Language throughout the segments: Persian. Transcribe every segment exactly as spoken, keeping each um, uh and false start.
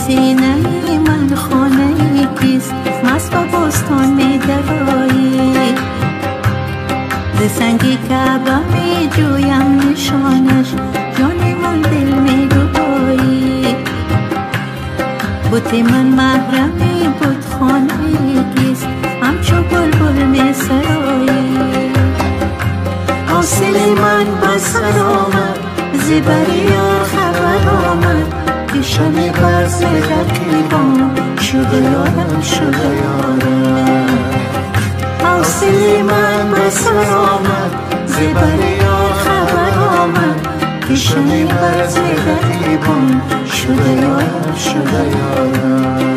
سینه من خانه کیست، مست با بستان می درایی. ز سنگی کعبه می جویم نشانش، جان من دل می ربایی. بت من محرمی بت خانه کیست، همچو بلبل می سرایی. حاصل من بسر آمد، زبریار خبر آمد، که شب برز رقیبان شده یارم شده یارم. حاصل من بسر آمد، زبریار خبر آمد، که شب برز رقیبان شده یارم شده یارم.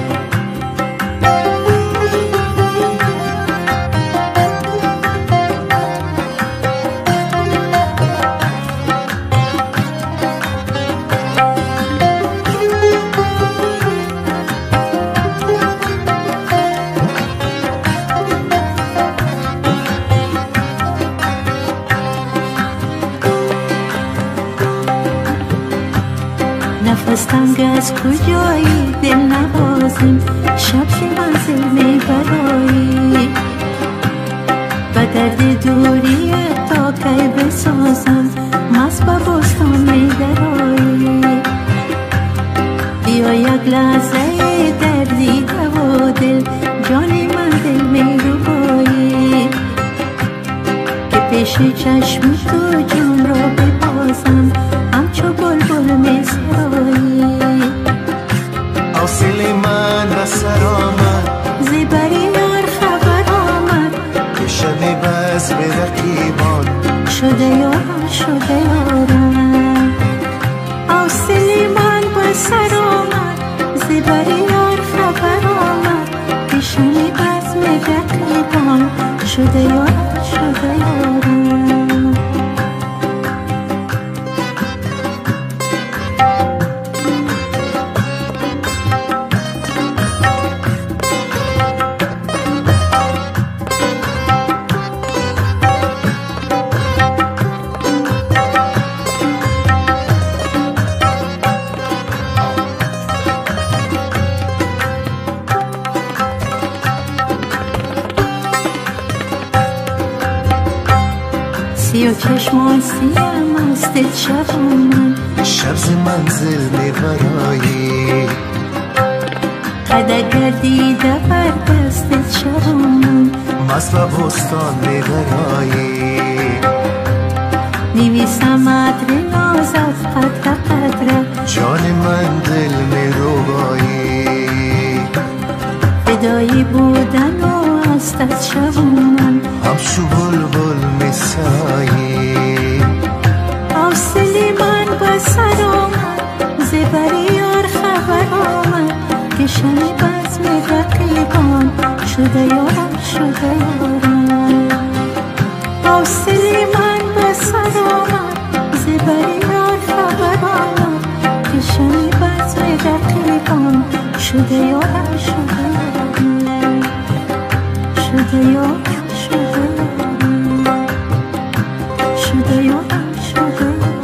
نفس تنگ از کجایی دل نوازیم، شب ز منزل می برایی. و درد دوری تا کی بسازم، مست با بستان می درایی. بیا یک لحظه دردی و دل، جانی من دل می ربایی. که پیش چشم تو جان را ببازم، همچو بلبل می سرایی. حاصل من بسر آمد، زبریار خبر آمد، که شب بز به رقیبان شده یارم شده یارم. حاصل من بسر آمد، زبریار خبر آمد، که شب بز به رقیبان شده یارم شده یارم. سیاه چشمان سیم است شب من، شب ز منزل می برایی. قدر گردیده بر دست شب من، مست و بستان می برایی. نویسم عطر نازت قطره قطره، جان من دل می ربایی. فدایی بودن و است از شب من، همچو بلبل می سرایی. حاصل من بسر آمد، زبریار خبر آمد، که شب بزم رقیبان شده یارم شده یارم. حاصل من بسر آمد، زبریار خبر آمد، که شب بزم رقیبان شده یارم شده یارم. شده یارم شده یارم، شده یارم شده یارم.